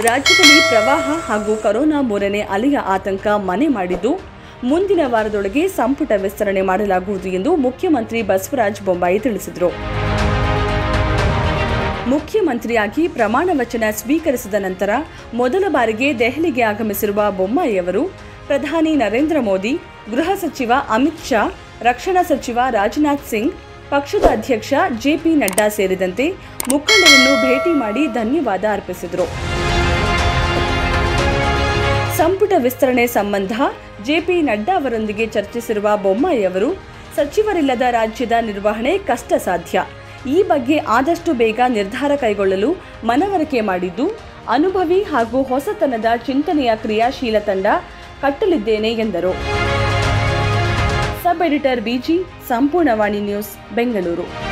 ರಾಜ್ಯದಲ್ಲಿ ಪ್ರವಾಹ ಹಾಗೂ ಕೊರೋನಾ ಮೂರನೇ ಅಲೆಯ ಆತಂಕ ಮನೆ ಮಾಡಿದ್ದು, ಮುಂದಿನ ವಾರದೊಳಗೆ ಸಂಪುಟ ವಿಸ್ತರಣೆ ಮಾಡಲಾಗುವುದು ಎಂದು ಮುಖ್ಯಮಂತ್ರಿ ಬಸವರಾಜ ಬೊಮ್ಮಾಯಿ ತಿಳಿಸಿದರು. ಮುಖ್ಯಮಂತ್ರಿಯಾಗಿ ಪ್ರಮಾಣ ವಚನ ಸ್ವೀಕರಿಸಿದ ನಂತರ ಮೊದಲ ಬಾರಿಗೆ ದೆಹಲಿಗೆ ಆಗಮಿಸಿರುವ ಬೊಮ್ಮಾಯಿ ಅವರು ಪ್ರಧಾನಿ ನರೇಂದ್ರ ಮೋದಿ, ಗೃಹ ಸಚಿವ ಅಮಿತ್ ಶಾ, ರಕ್ಷಣಾ ಸಚಿವ ರಾಜನಾಥ್ ಸಿಂಗ್, ಪಕ್ಷದ ಅಧ್ಯಕ್ಷ ಜೆಪಿ ನಡ್ಡಾ ಸೇರಿದಂತೆ ಮುಖಂಡರನ್ನು ಭೇಟಿ ಮಾಡಿ ಧನ್ಯವಾದ ಅರ್ಪಿಸಿದರು. ಸಂಪುಟ ವಿಸ್ತರಣೆ ಸಂಬಂಧ ಜೆಪಿ ನಡ್ಡಾ ಅವರೊಂದಿಗೆ ಚರ್ಚಿಸಿರುವ ಬೊಮ್ಮಾಯಿ ಅವರು, ಸಚಿವರಿಲ್ಲದ ರಾಜ್ಯದ ನಿರ್ವಹಣೆ ಕಷ್ಟ ಸಾಧ್ಯ. ಈ ಬಗ್ಗೆ ಆದಷ್ಟು ಬೇಗ ನಿರ್ಧಾರ ಕೈಗೊಳ್ಳಲು ಮನವರಿಕೆ ಮಾಡಿದ್ದು, ಅನುಭವಿ ಹಾಗೂ ಹೊಸತನದ ಚಿಂತನೆಯ ಕ್ರಿಯಾಶೀಲ ತಂಡ ಕಟ್ಟಲಿದ್ದೇನೆ ಎಂದರು. ಸಬ್ ಎಡಿಟರ್ ಬಿಜಿ, ಸಂಪೂರ್ಣ ವಾಣಿ ನ್ಯೂಸ್, ಬೆಂಗಳೂರು.